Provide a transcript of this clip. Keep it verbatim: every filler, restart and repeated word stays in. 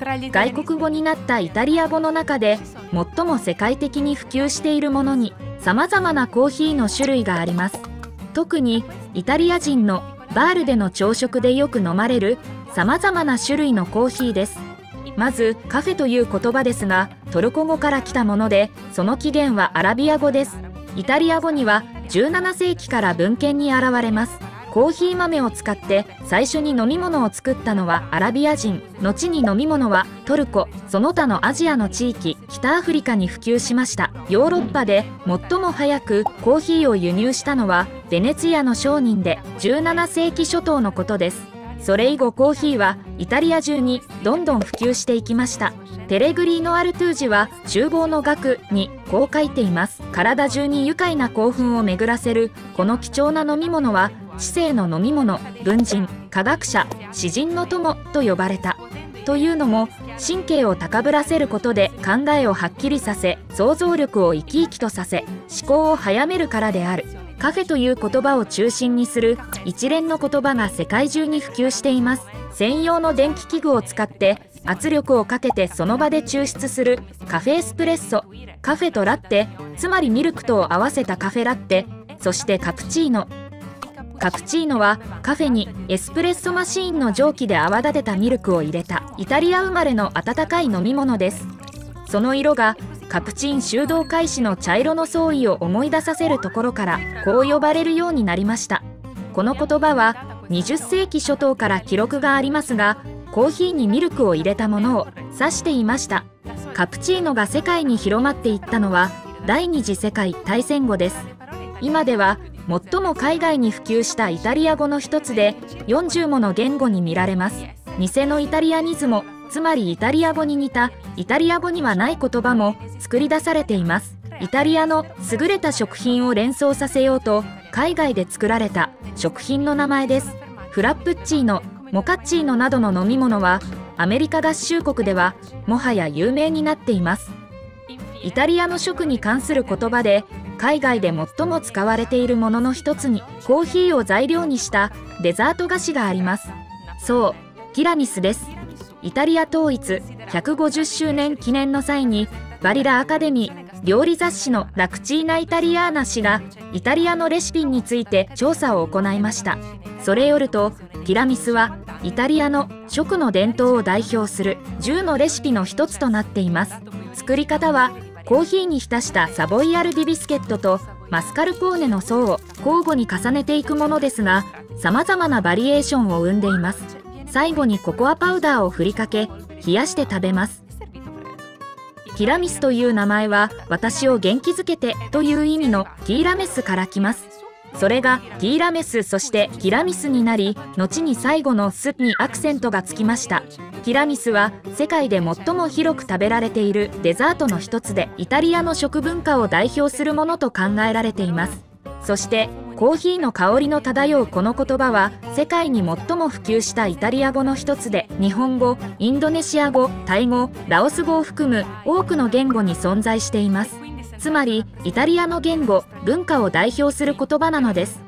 外国語になったイタリア語の中で最も世界的に普及しているものにさまざまなコーヒーの種類があります。特にイタリア人のバールでの朝食でよく飲まれるさまざまな種類のコーヒーです。まずカフェという言葉ですが、トルコ語から来たもので、その起源はアラビア語です。イタリア語にはじゅうななせいきから文献に現れます。コーヒー豆を使って最初に飲み物を作ったのはアラビア人、後に飲み物はトルコ、その他のアジアの地域、北アフリカに普及しました。ヨーロッパで最も早くコーヒーを輸入したのはベネツィアの商人で、じゅうななせいき初頭のことです。それ以後コーヒーはイタリア中にどんどん普及していきました。ペレグリーノ・アルトゥージは厨房の学にこう書いています。体中に愉快な興奮を巡らせるこの貴重な飲み物は知性の飲み物、文人、科学者、詩人の友と呼ばれた。というのも神経を高ぶらせることで考えをはっきりさせ、想像力を生き生きとさせ、思考を早めるからである。カフェという言葉を中心にする一連の言葉が世界中に普及しています。専用の電気器具を使って圧力をかけてその場で抽出するカフェエスプレッソ、カフェとラッテ、つまりミルクとを合わせたカフェラッテ、そしてカプチーノ。カプチーノはカフェにエスプレッソマシーンの蒸気で泡立てたミルクを入れたイタリア生まれの温かい飲み物です。その色がカプチン修道開始の茶色の総意を思い出させるところからこう呼ばれるようになりました。この言葉はにじゅっせいき初頭から記録がありますが、コーヒーにミルクを入れたものを指していました。カプチーノが世界に広まっていったのは第二次世界大戦後です。今では最も海外に普及したイタリア語の一つでよんじゅうもの言語に見られます。偽のイタリアニズモ、つまりイタリア語に似たイタリア語にはない言葉も作り出されています。イタリアの優れた食品を連想させようと海外で作られた食品の名前です。フラップッチーノ、モカッチーノなどの飲み物はアメリカ合衆国ではもはや有名になっています。イタリアの食に関する言葉で海外で最も使われているものの一つにコーヒーを材料にしたデザート菓子があります。そう、ティラミスです。イタリア統一ひゃくごじゅっしゅうねん記念の際にバリラアカデミー料理雑誌のラクチーナ・イタリアーナ氏がイタリアのレシピについて調査を行いました。それよるとティラミスはイタリアの食の伝統を代表するじゅうのレシピの一つとなっています。作り方はコーヒーに浸したサボイヤルディビスケットとマスカルポーネの層を交互に重ねていくものですが、さまざまなバリエーションを生んでいます。最後にココアパウダーを振りかけ冷やして食べます。ティラミスという名前は私を元気づけてという意味のティーラメスから来ます。それがティーラメス、そしてティラミスになり、後に最後のスにアクセントがつきました。ティラミスは世界で最も広く食べられているデザートの一つで、イタリアの食文化を代表するものと考えられています。そしてコーヒーの香りの漂うこの言葉は世界に最も普及したイタリア語の一つで、日本語、インドネシア語、タイ語、ラオス語を含む多くの言語に存在しています。つまりイタリアの言語、文化を代表する言葉なのです。